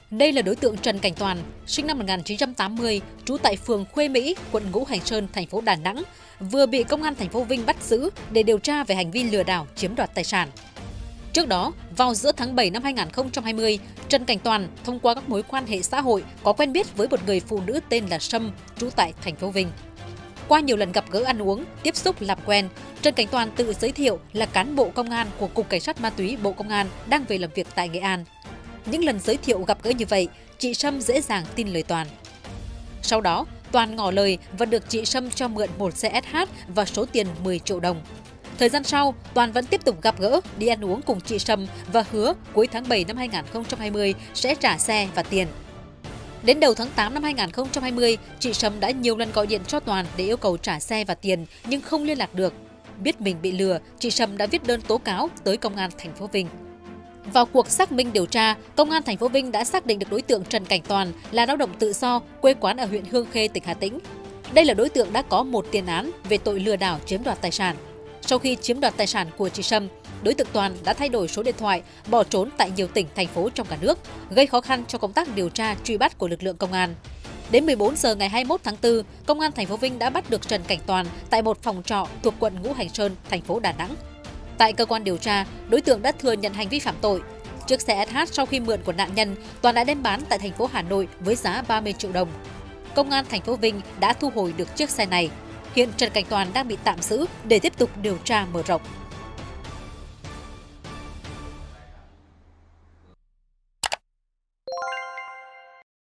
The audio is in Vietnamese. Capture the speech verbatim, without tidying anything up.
Đây là đối tượng Trần Cảnh Toàn, sinh năm một nghìn chín trăm tám mươi, trú tại phường Khuê Mỹ, quận Ngũ Hành Sơn, thành phố Đà Nẵng, vừa bị công an thành phố Vinh bắt giữ để điều tra về hành vi lừa đảo chiếm đoạt tài sản. Trước đó, vào giữa tháng bảy năm hai nghìn không trăm hai mươi, Trần Cảnh Toàn thông qua các mối quan hệ xã hội có quen biết với một người phụ nữ tên là Sâm, trú tại thành phố Vinh. Qua nhiều lần gặp gỡ ăn uống, tiếp xúc làm quen, Trần Cảnh Toàn tự giới thiệu là cán bộ công an của Cục Cảnh sát Ma túy Bộ Công an đang về làm việc tại Nghệ An. Những lần giới thiệu gặp gỡ như vậy, chị Sâm dễ dàng tin lời Toàn. Sau đó, Toàn ngỏ lời và được chị Sâm cho mượn một xe ét hát và số tiền mười triệu đồng. Thời gian sau, Toàn vẫn tiếp tục gặp gỡ, đi ăn uống cùng chị Sâm và hứa cuối tháng bảy năm hai nghìn không trăm hai mươi sẽ trả xe và tiền. Đến đầu tháng tám năm hai nghìn không trăm hai mươi, chị Sâm đã nhiều lần gọi điện cho Toàn để yêu cầu trả xe và tiền nhưng không liên lạc được. Biết mình bị lừa, chị Sâm đã viết đơn tố cáo tới công an thành phố Vinh. Vào cuộc xác minh điều tra, công an thành phố Vinh đã xác định được đối tượng Trần Cảnh Toàn là lao động tự do, quê quán ở huyện Hương Khê, tỉnh Hà Tĩnh. Đây là đối tượng đã có một tiền án về tội lừa đảo chiếm đoạt tài sản. Sau khi chiếm đoạt tài sản của chị Sâm, đối tượng Toàn đã thay đổi số điện thoại, bỏ trốn tại nhiều tỉnh, thành phố trong cả nước, gây khó khăn cho công tác điều tra, truy bắt của lực lượng công an. Đến mười bốn giờ ngày hai mươi mốt tháng tư, công an thành phố Vinh đã bắt được Trần Cảnh Toàn tại một phòng trọ thuộc quận Ngũ Hành Sơn, thành phố Đà Nẵng. Tại cơ quan điều tra, đối tượng đã thừa nhận hành vi phạm tội. Chiếc xe ét hát sau khi mượn của nạn nhân, Toàn đã đem bán tại thành phố Hà Nội với giá ba mươi triệu đồng. Công an thành phố Vinh đã thu hồi được chiếc xe này. Hiện Trần Cảnh Toàn đang bị tạm giữ để tiếp tục điều tra mở rộng.